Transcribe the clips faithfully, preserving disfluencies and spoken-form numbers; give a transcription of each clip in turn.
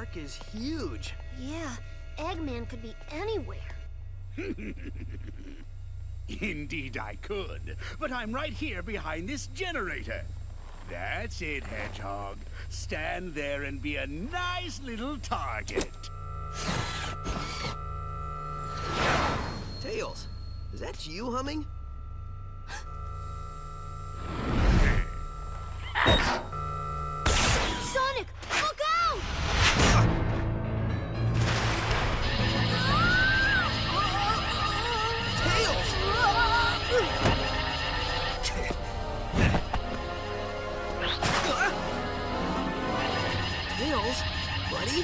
park is huge. Yeah, Eggman could be anywhere. Indeed I could, but I'm right here behind this generator. That's it, Hedgehog. Stand there and be a nice little target. Tails, is that you humming? Sonic, look out! Tails! Tails, buddy?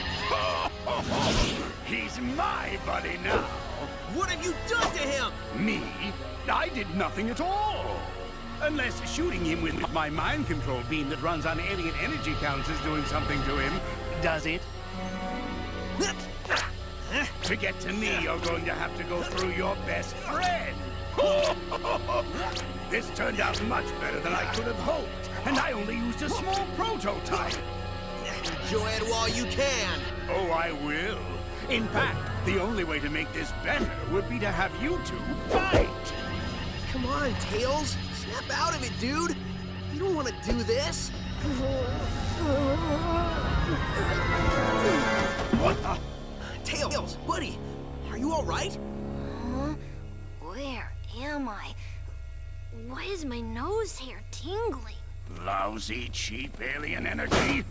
He's my buddy now. What have you done to him? Me? I did nothing at all. Unless shooting him with my mind control beam that runs on alien energy counts is doing something to him. Does it? To get to me, you're going to have to go through your best friend. This turned out much better than I could have hoped, and I only used a small prototype. Enjoy it while you can. Oh, I will. In fact, the only way to make this better would be to have you two fight. Come on, Tails. Snap out of it, dude. You don't want to do this. What the? Tails, buddy, are you all right? Huh? Where am I? Why is my nose hair tingling? Lousy, cheap alien energy.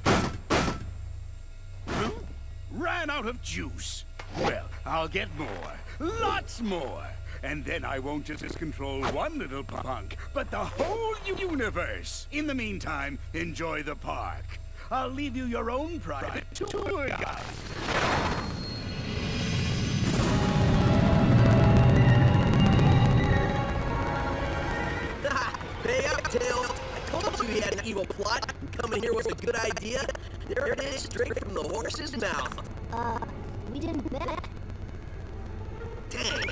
Huh? Ran out of juice. Well, I'll get more. Lots more. And then I won't just control one little punk, but the whole universe. In the meantime, enjoy the park. I'll leave you your own private tour guide. Hey up, Tails. I told you he had an evil plot, and coming here was a good idea. There it is, straight from the horse's mouth. Uh, we didn't bet. Dang.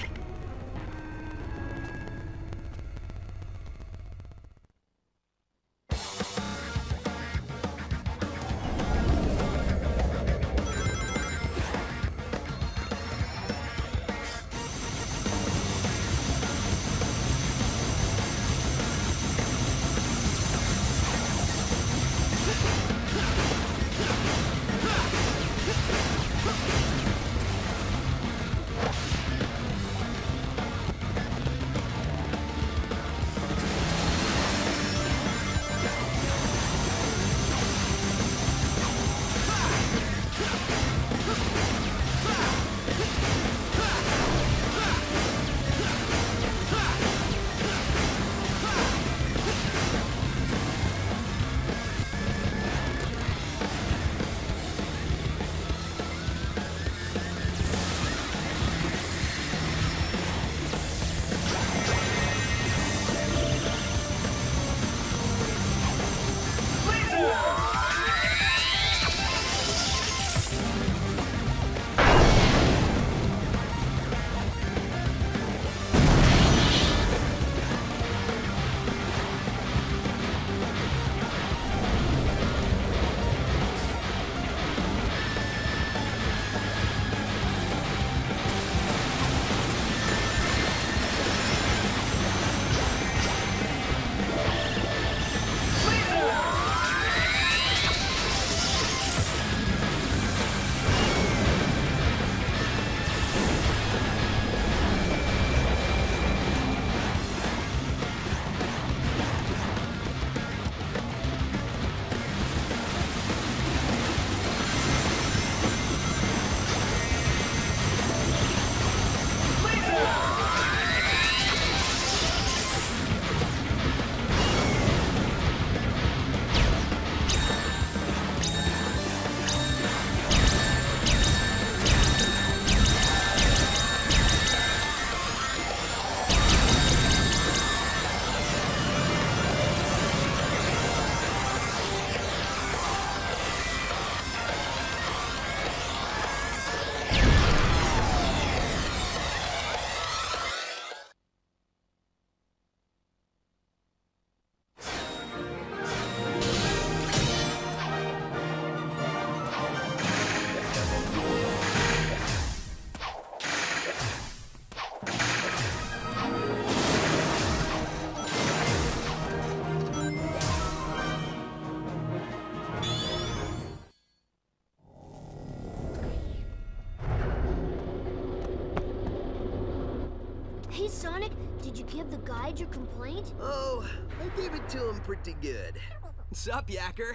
you give the guide your complaint? Oh, I gave it to him pretty good. Sup, Yacker?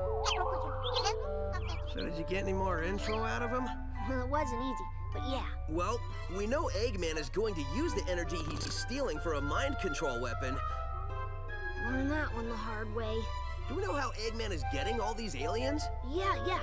So did you get any more info out of him? Well, it wasn't easy, but yeah. Well, we know Eggman is going to use the energy he's stealing for a mind control weapon. Learned that one the hard way. Do we know how Eggman is getting all these aliens? Yeah, yeah.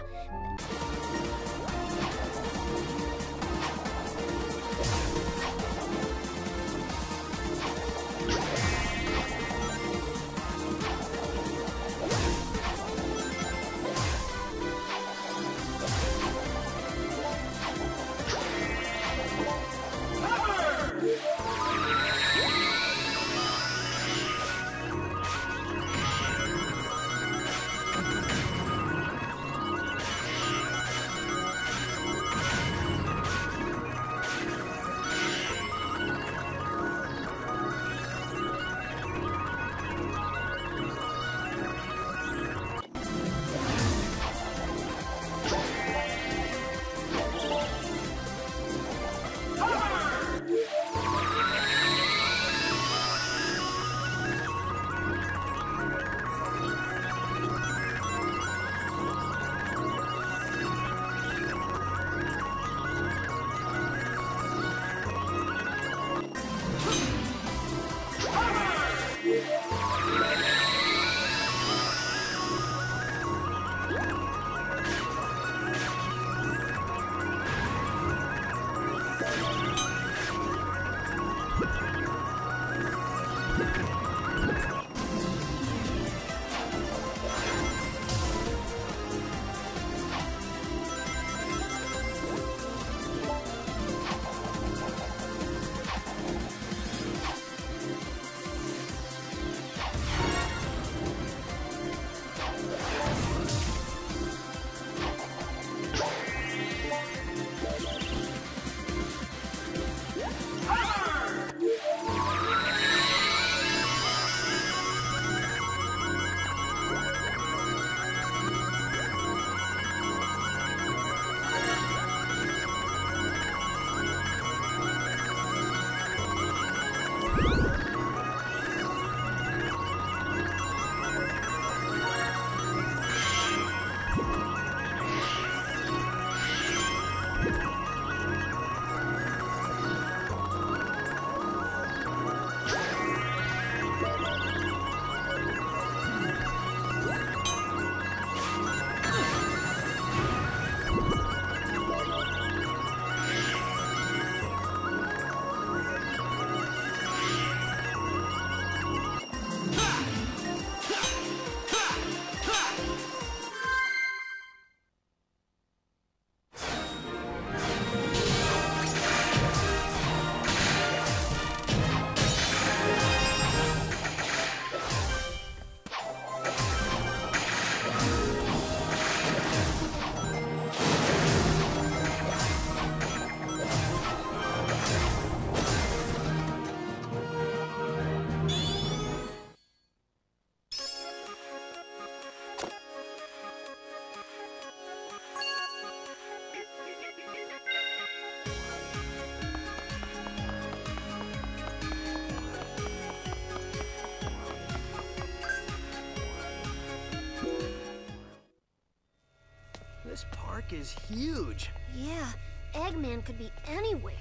This park is huge. Yeah, Eggman could be anywhere.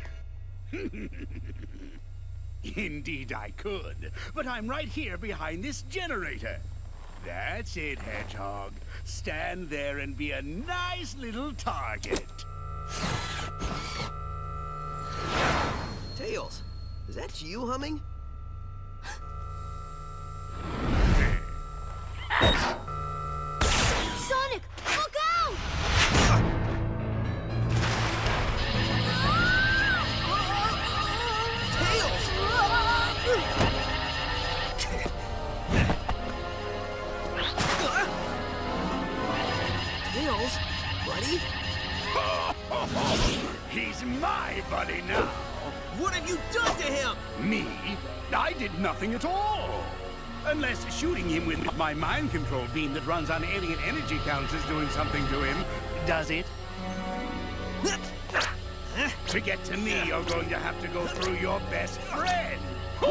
Indeed I could, but I'm right here behind this generator. That's it, Hedgehog. Stand there and be a nice little target. Tails, is that you humming? Sonic, look out! Tails! Tails, buddy? He's my buddy now. What have you done to him? Me? I did nothing at all. Unless shooting him with my mind control beam that runs on alien energy counts is doing something to him. Does it? To get to me, you're going to have to go through your best friend.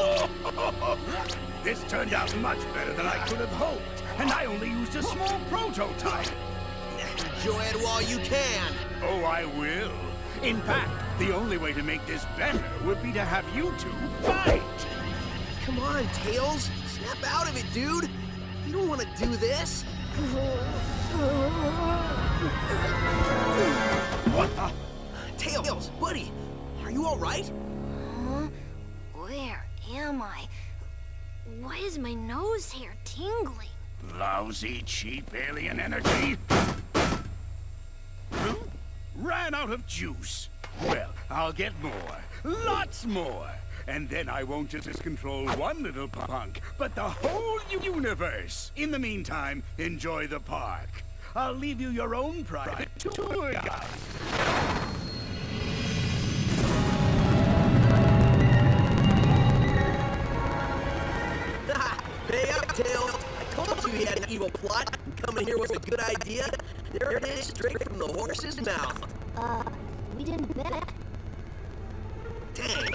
This turned out much better than I could have hoped, and I only used a small prototype. Enjoy it while you can. Oh, I will. In fact, the only way to make this better would be to have you two fight. Come on, Tails. Snap out of it, dude. You don't want to do this. What the? Tails, buddy, are you all right? Huh? Where am I? Why is my nose hair tingling? Lousy, cheap alien energy. Huh? Ran out of juice. Well, I'll get more. Lots more. And then I won't just control one little punk, but the whole universe. In the meantime, enjoy the park. I'll leave you your own private tour guide. Pay up, Tails. I told you he had an evil plot, and coming here was a good idea. There it is, straight from the horse's mouth. Uh, we didn't bet. Dang.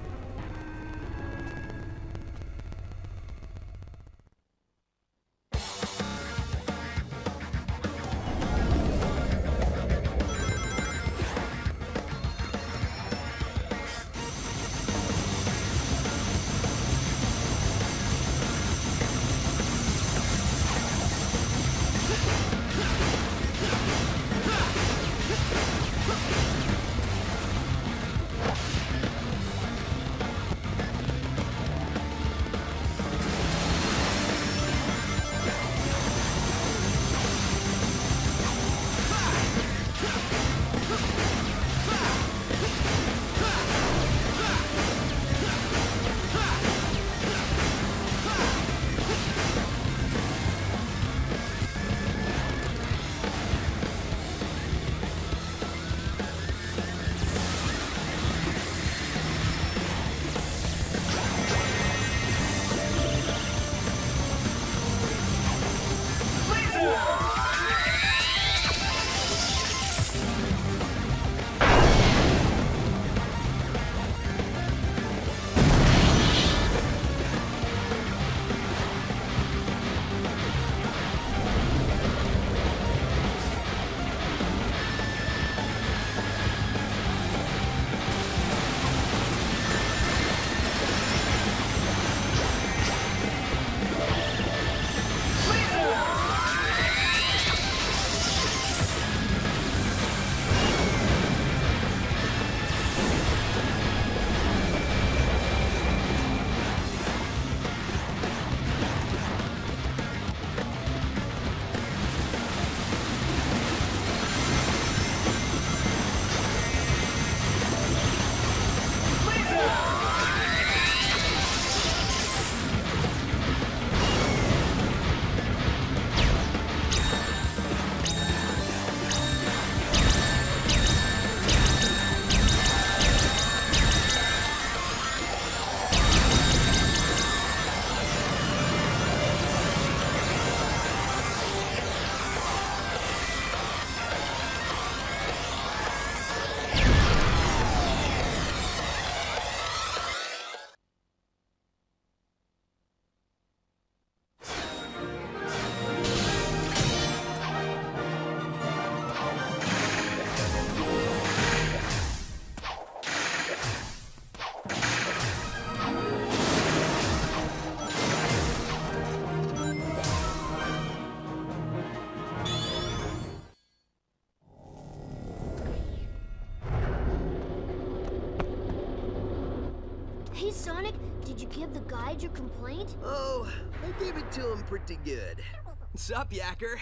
Hey, Sonic, did you give the guide your complaint? Oh, I gave it to him pretty good. Sup, Yacker?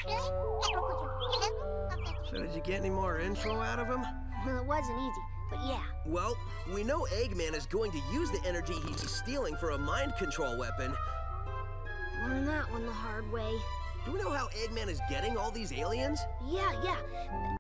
So did you get any more info out of him? Well, it wasn't easy, but yeah. Well, we know Eggman is going to use the energy he's stealing for a mind control weapon. Learn that one the hard way. Do we know how Eggman is getting all these aliens? Yeah, yeah.